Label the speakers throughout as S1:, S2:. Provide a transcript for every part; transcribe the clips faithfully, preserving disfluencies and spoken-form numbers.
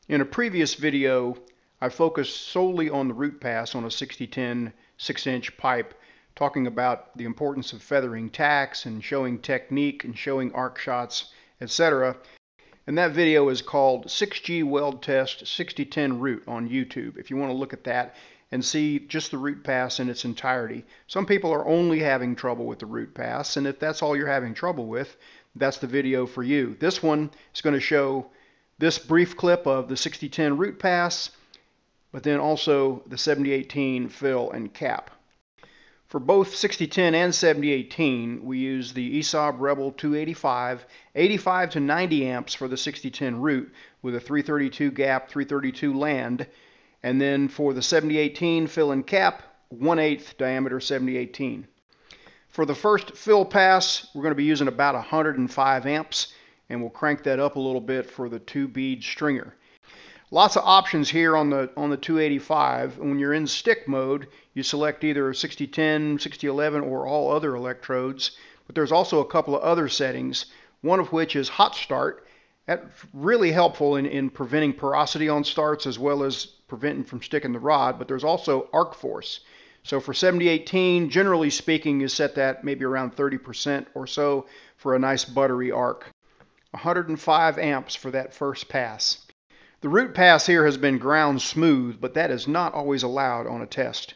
S1: In a previous video, I focused solely on the root pass on a sixty ten six inch pipe, talking about the importance of feathering tacks and showing technique and showing arc shots, et cetera. And that video is called six G Weld Test sixty ten Root on YouTube, if you want to look at that and see just the root pass in its entirety. Some people are only having trouble with the root pass, and if that's all you're having trouble with, that's the video for you. This one is going to show this brief clip of the sixty ten root pass, but then also the seventy eighteen fill and cap. For both sixty ten and seventy eighteen, we use the E S A B Rebel two eighty-five, eighty-five to ninety amps for the sixty ten root with a three thirty-two gap, three thirty-two land, and then for the seventy eighteen fill and cap, one eighth diameter seventy eighteen. For the first fill pass, we're going to be using about one hundred five amps, and we'll crank that up a little bit for the two bead stringer. Lots of options here on the on the two eighty-five. When you're in stick mode, you select either sixty ten, sixty eleven, or all other electrodes. But there's also a couple of other settings, one of which is hot start. That's really helpful in, in preventing porosity on starts as well as preventing from sticking the rod. But there's also arc force. So for seventy eighteen, generally speaking, you set that maybe around thirty percent or so for a nice buttery arc. one hundred five amps for that first pass. The root pass here has been ground smooth, but that is not always allowed on a test.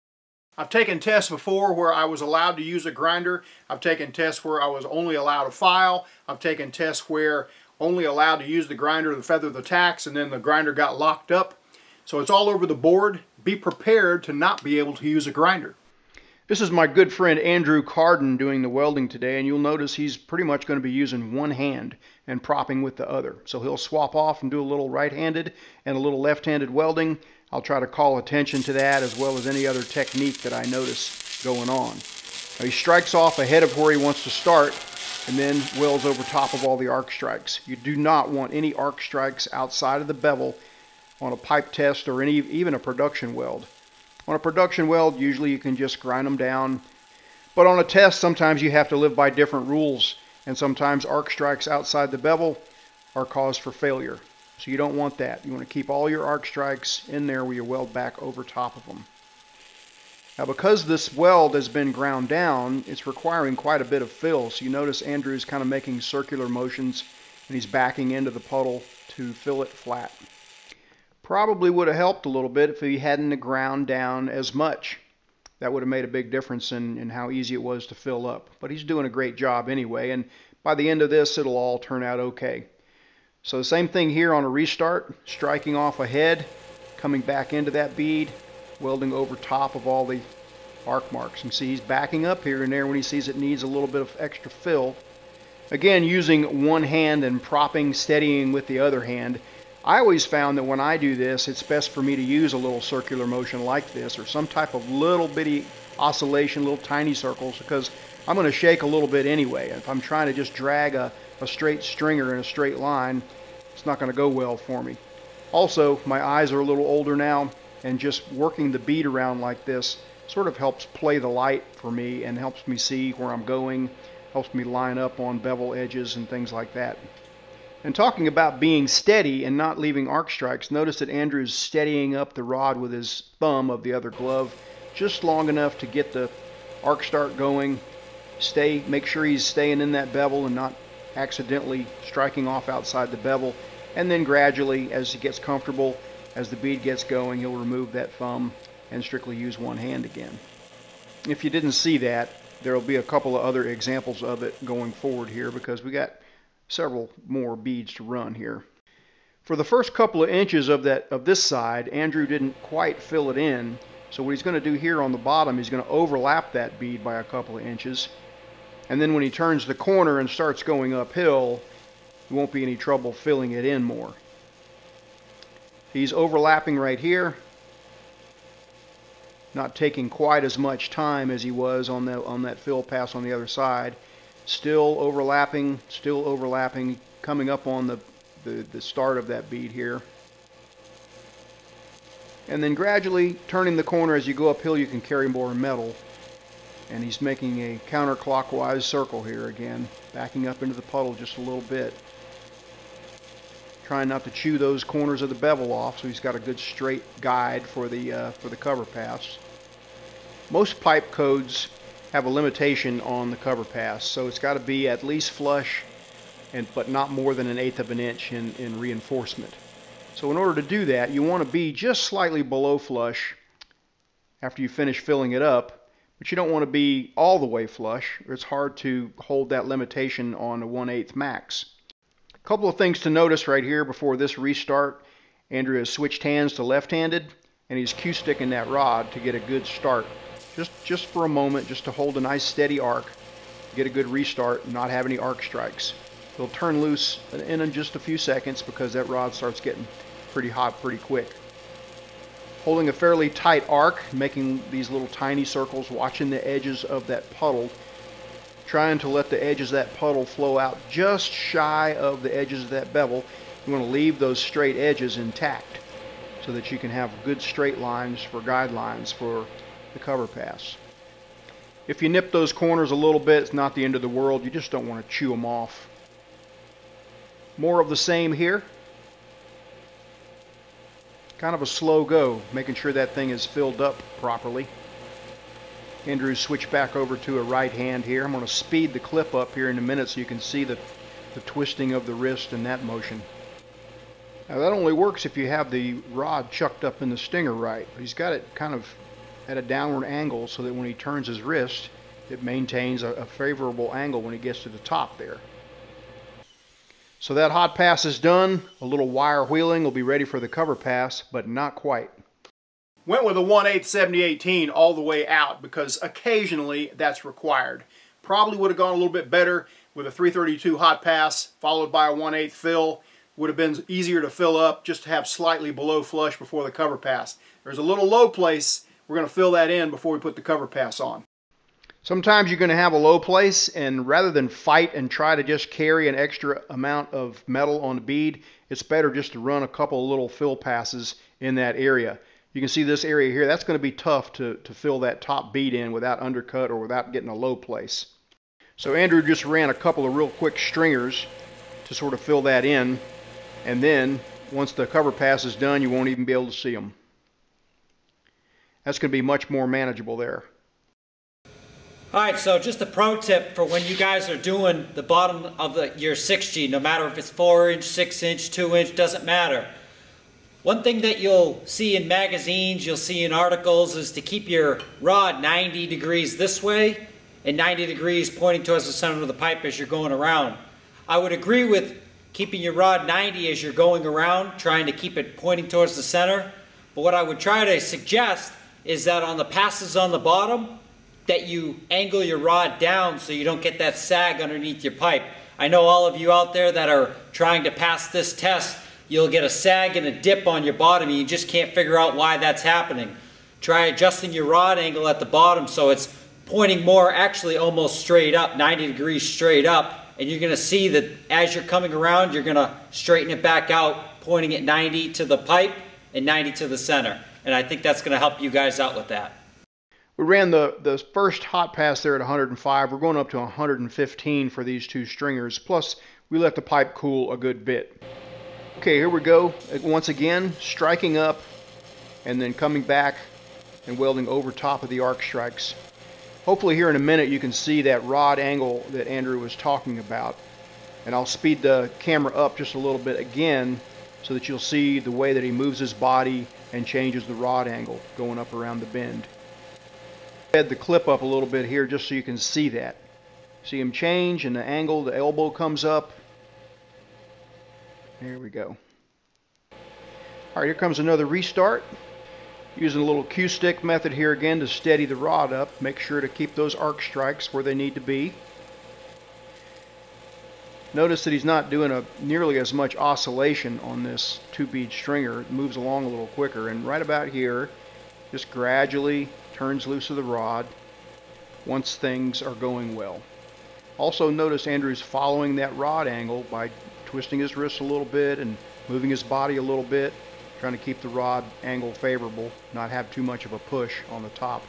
S1: I've taken tests before where I was allowed to use a grinder. I've taken tests where I was only allowed to file. I've taken tests where only allowed to use the grinder to feather the tacks, and then the grinder got locked up. So it's all over the board. Be prepared to not be able to use a grinder. This is my good friend Andrew Carden doing the welding today, and you'll notice he's pretty much going to be using one hand and propping with the other. So he'll swap off and do a little right-handed and a little left-handed welding. I'll try to call attention to that as well as any other technique that I notice going on. Now he strikes off ahead of where he wants to start and then welds over top of all the arc strikes. You do not want any arc strikes outside of the bevel on a pipe test or any even a production weld. On a production weld, usually you can just grind them down. But on a test, sometimes you have to live by different rules. And sometimes arc strikes outside the bevel are cause for failure. So you don't want that. You want to keep all your arc strikes in there where you weld back over top of them. Now because this weld has been ground down, it's requiring quite a bit of fill. So you notice Andrew's kind of making circular motions and he's backing into the puddle to fill it flat. Probably would have helped a little bit if he hadn't ground down as much. That would have made a big difference in, in how easy it was to fill up. But he's doing a great job anyway, and by the end of this, it'll all turn out okay. So the same thing here on a restart, striking off ahead, coming back into that bead, welding over top of all the arc marks. You can see he's backing up here and there when he sees it needs a little bit of extra fill. Again, using one hand and propping, steadying with the other hand. I always found that when I do this, it's best for me to use a little circular motion like this or some type of little bitty oscillation, little tiny circles, because I'm going to shake a little bit anyway. If I'm trying to just drag a, a straight stringer in a straight line, it's not going to go well for me. Also, my eyes are a little older now, and just working the bead around like this sort of helps play the light for me and helps me see where I'm going, helps me line up on bevel edges and things like that. And talking about being steady and not leaving arc strikes, notice that Andrew's steadying up the rod with his thumb of the other glove just long enough to get the arc start going. Stay, make sure he's staying in that bevel and not accidentally striking off outside the bevel. And then gradually, as he gets comfortable, as the bead gets going, he'll remove that thumb and strictly use one hand again. If you didn't see that, there will be a couple of other examples of it going forward here because we got several more beads to run here. For the first couple of inches of that of this side, Andrew didn't quite fill it in, so what he's going to do here on the bottom, he's going to overlap that bead by a couple of inches, and then when he turns the corner and starts going uphill, there won't be any trouble filling it in more. He's overlapping right here, not taking quite as much time as he was on the on that fill pass on the other side. Still overlapping, still overlapping, coming up on the, the, the start of that bead here. And then gradually turning the corner as you go uphill, you can carry more metal. And he's making a counterclockwise circle here again, backing up into the puddle just a little bit. trying not to chew those corners of the bevel off, so he's got a good straight guide for the uh, for the cover pass. Most pipe codes have a limitation on the cover pass, so it's got to be at least flush, and but not more than an eighth of an inch in, in reinforcement. So in order to do that, you want to be just slightly below flush after you finish filling it up, but you don't want to be all the way flush, or it's hard to hold that limitation on a one eighth max. A couple of things to notice right here before this restart. Andrew has switched hands to left-handed, and he's Q-sticking that rod to get a good start. Just, just for a moment, just to hold a nice steady arc, get a good restart, and not have any arc strikes. It'll turn loose in just a few seconds because that rod starts getting pretty hot pretty quick. Holding a fairly tight arc, making these little tiny circles, watching the edges of that puddle, trying to let the edges of that puddle flow out just shy of the edges of that bevel. You want to leave those straight edges intact so that you can have good straight lines for guidelines for the cover pass. If you nip those corners a little bit, it's not the end of the world. You just don't want to chew them off. More of the same here. Kind of a slow go, making sure that thing is filled up properly. Andrew switched back over to a right hand here. I'm going to speed the clip up here in a minute so you can see the, the twisting of the wrist in that motion. Now that only works if you have the rod chucked up in the stinger right. He's got it kind of at a downward angle so that when he turns his wrist, it maintains a, a favorable angle when he gets to the top there. So that hot pass is done. A little wire wheeling will be ready for the cover pass, but not quite. Went with a one eighth seventy eighteen all the way out because occasionally that's required. Probably would have gone a little bit better with a three thirty-two hot pass followed by a one eighth fill. Would have been easier to fill up just to have slightly below flush before the cover pass. There's a little low place. We're going to fill that in before we put the cover pass on. Sometimes you're going to have a low place, and rather than fight and try to just carry an extra amount of metal on the bead, it's better just to run a couple of little fill passes in that area. You can see this area here, that's going to be tough to, to fill that top bead in without undercut or without getting a low place. So Andrew just ran a couple of real quick stringers to sort of fill that in, and then once the cover pass is done, you won't even be able to see them. That's going to be much more manageable there.
S2: Alright, so just a pro tip for when you guys are doing the bottom of the, your six G, no matter if it's four inch, six inch, two inch, doesn't matter. One thing that you'll see in magazines, you'll see in articles, is to keep your rod ninety degrees this way and ninety degrees pointing towards the center of the pipe as you're going around. I would agree with keeping your rod ninety as you're going around, trying to keep it pointing towards the center. But what I would try to suggest is that on the passes on the bottom, that you angle your rod down so you don't get that sag underneath your pipe. I know all of you out there that are trying to pass this test, you'll get a sag and a dip on your bottom and you just can't figure out why that's happening. Try adjusting your rod angle at the bottom so it's pointing more, actually almost straight up, ninety degrees straight up, and you're going to see that as you're coming around, you're going to straighten it back out, pointing at ninety to the pipe and ninety to the center. And I think that's going to help you guys out with that.
S1: We ran the, the first hot pass there at one hundred and five. We're going up to one hundred and fifteen for these two stringers. Plus, we let the pipe cool a good bit. Okay, here we go. Once again, striking up and then coming back and welding over top of the arc strikes. Hopefully here in a minute you can see that rod angle that Andrew was talking about. And I'll speed the camera up just a little bit again so that you'll see the way that he moves his body and changes the rod angle going up around the bend. Head the clip up a little bit here just so you can see that. See him change and the angle, the elbow comes up. There we go. Alright, here comes another restart. Using a little Q-stick method here again to steady the rod up. Make sure to keep those arc strikes where they need to be. Notice that he's not doing a nearly as much oscillation on this two bead stringer. It moves along a little quicker, and right about here just gradually turns loose of the rod once things are going well. Also notice Andrew's following that rod angle by twisting his wrists a little bit and moving his body a little bit, trying to keep the rod angle favorable, not have too much of a push on the top.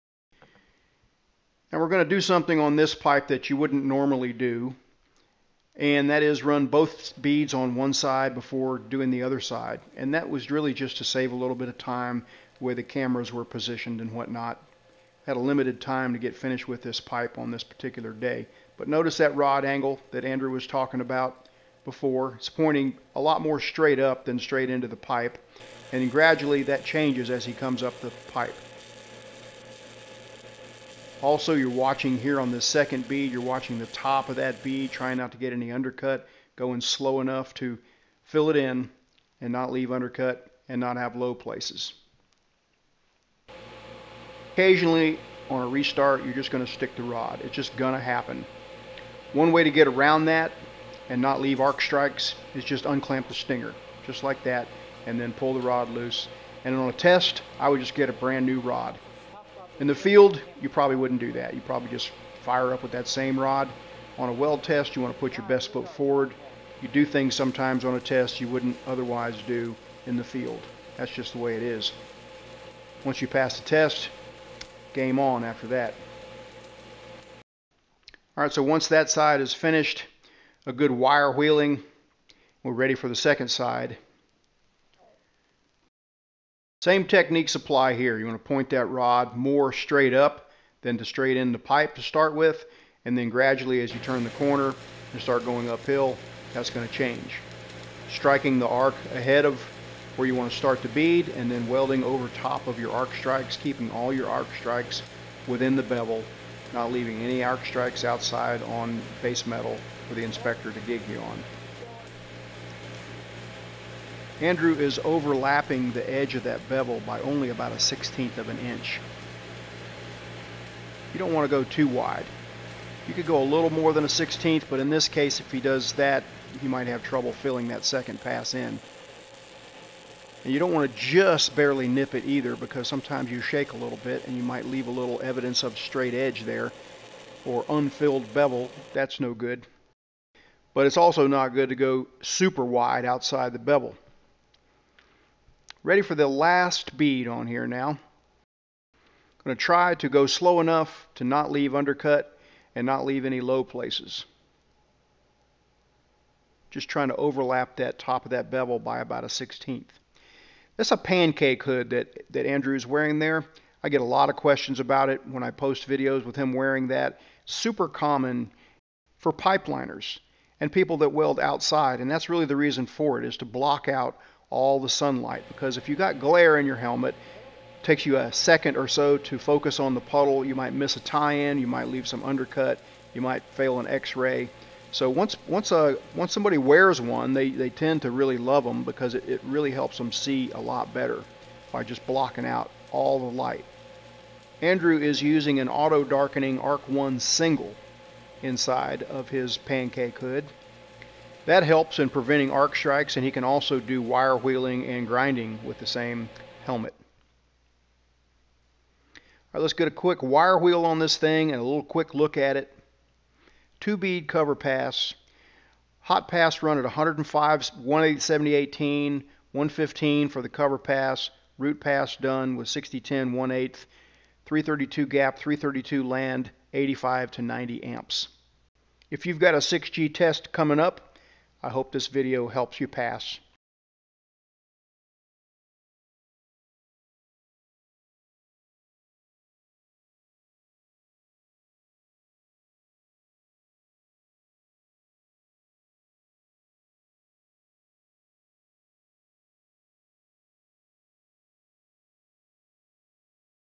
S1: Now we're going to do something on this pipe that you wouldn't normally do, and that is run both beads on one side before doing the other side. And that was really just to save a little bit of time where the cameras were positioned and whatnot. Had a limited time to get finished with this pipe on this particular day. But notice that rod angle that Andrew was talking about before. It's pointing a lot more straight up than straight into the pipe, and then gradually that changes as he comes up the pipe. Also, you're watching here on the second bead, you're watching the top of that bead, trying not to get any undercut, going slow enough to fill it in and not leave undercut and not have low places. Occasionally on a restart, you're just going to stick the rod. It's just going to happen. One way to get around that and not leave arc strikes is just unclamp the stinger, just like that, and then pull the rod loose. And on a test, I would just get a brand new rod. In the field, you probably wouldn't do that. You probably just fire up with that same rod. On a weld test, you want to put your best foot forward. You do things sometimes on a test you wouldn't otherwise do in the field. That's just the way it is. Once you pass the test, game on after that. Alright, so once that side is finished, a good wire wheeling, we're ready for the second side. Same techniques apply here. You want to point that rod more straight up than to straight in the pipe to start with, and then gradually as you turn the corner and start going uphill, that's going to change. Striking the arc ahead of where you want to start the bead, and then welding over top of your arc strikes, keeping all your arc strikes within the bevel, not leaving any arc strikes outside on base metal for the inspector to gig you on. Andrew is overlapping the edge of that bevel by only about a sixteenth of an inch. You don't want to go too wide. You could go a little more than a sixteenth, but in this case, if he does that, he might have trouble filling that second pass in. And you don't want to just barely nip it either, because sometimes you shake a little bit and you might leave a little evidence of straight edge there or unfilled bevel. That's no good. But it's also not good to go super wide outside the bevel. Ready for the last bead on here now. I'm going to try to go slow enough to not leave undercut and not leave any low places. Just trying to overlap that top of that bevel by about a sixteenth. That's a pancake hood that, that Andrew's wearing there. I get a lot of questions about it when I post videos with him wearing that. Super common for pipeliners and people that weld outside, and that's really the reason for it, is to block out all the sunlight. Because if you got glare in your helmet, it takes you a second or so to focus on the puddle. You might miss a tie-in, you might leave some undercut, you might fail an x-ray. So once once a once somebody wears one, they, they tend to really love them, because it, it really helps them see a lot better by just blocking out all the light. Andrew is using an auto darkening Arc one single inside of his pancake hood. That helps in preventing arc strikes, and he can also do wire wheeling and grinding with the same helmet. All right, let's get a quick wire wheel on this thing and a little quick look at it. Two bead cover pass. Hot pass run at one hundred five, one seventy eighteen, one fifteen for the cover pass. Root pass done with sixty ten one eighth, three thirty-two gap, three thirty-two land, eighty-five to ninety amps. If you've got a six G test coming up, I hope this video helps you pass.